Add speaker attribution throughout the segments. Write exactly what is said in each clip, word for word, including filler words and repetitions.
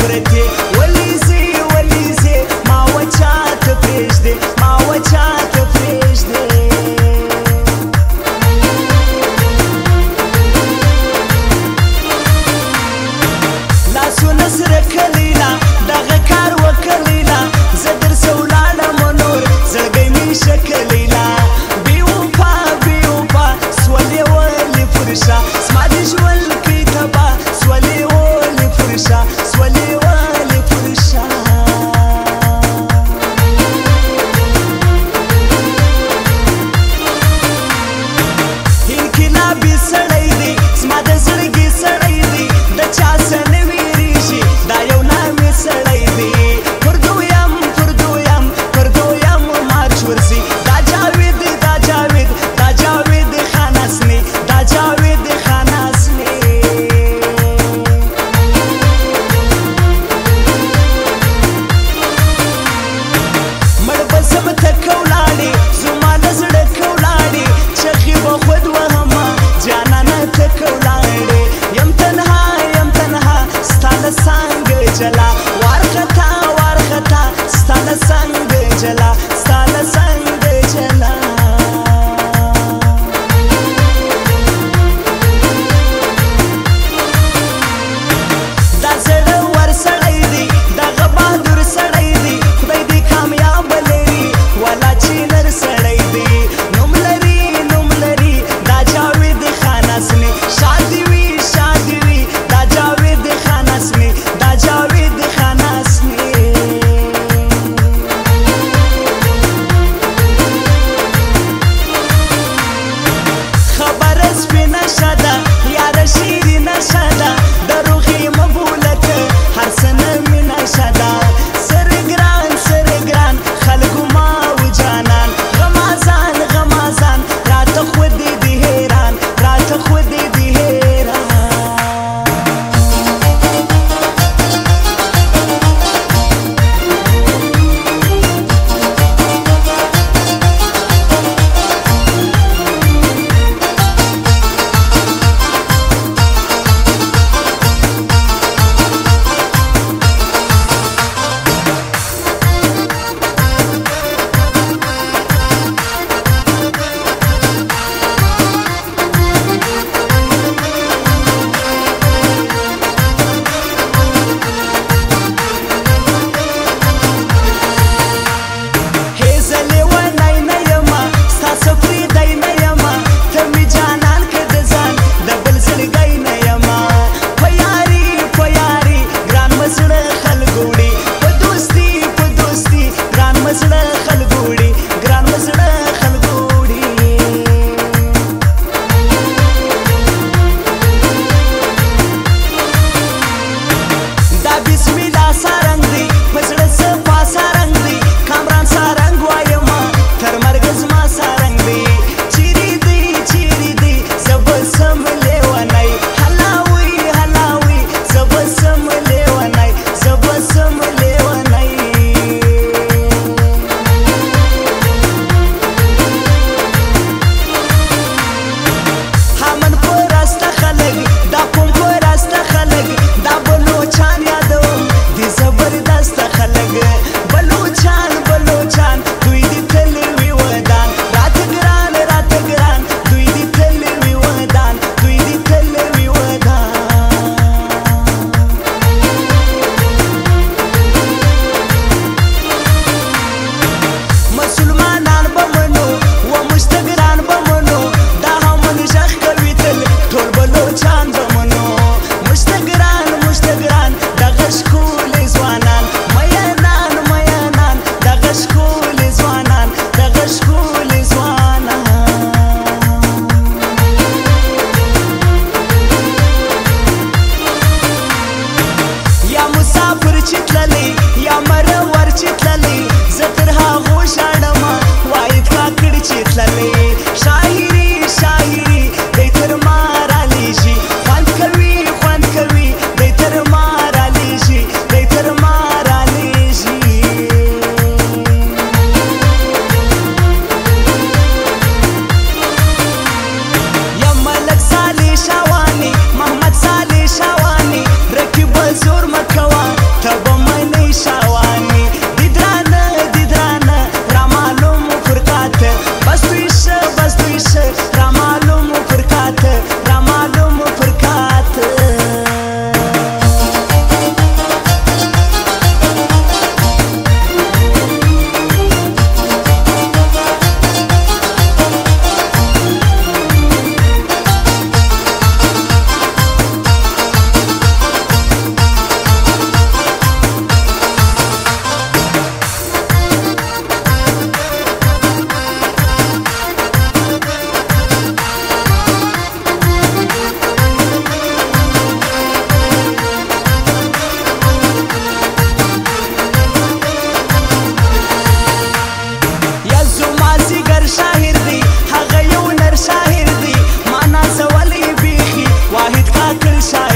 Speaker 1: پرتې ولیزې ولیزې ما وچاته پرېږدې ما وچاته پرېږدې لاسونه سره کلیلا دغه کار وکلیلا زه درسه ولاړم نور زړګی مې شکلیلا بې وفا بې وفا سولې ولې فرشه زما د ژوند کې تبا سولې ولې فرشه سولې ولې فرشه انقلابي سړی دی زما د زړګي سړی دی د چا څه نه ویریږي دا یو نامې سړی دی پر دویم پر دویم پر دویم مارچ ورځي دا جاوید دا جاوید دا جاوید خان حسني دا جاوید خان حسني مړ به زم ته که ولاړې زما له زړه که ولاړې چغې به خود وهمه جانانه ته که ولاړې یم تنها یم تنها ستا له څانګه جلا وارخطا وارخطا ستا له څانګه جلا ستا له څانګه جلا دا زړه ور سړی دی دغه بهادر سړی دی خدای دې کامیابه لري والا چې نر سړی دی نوم لري نوم لري دا جاوید خان حسني شادي وي شادي وي دا جاوید خان حسني دا جاوید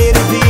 Speaker 1: ډېر دي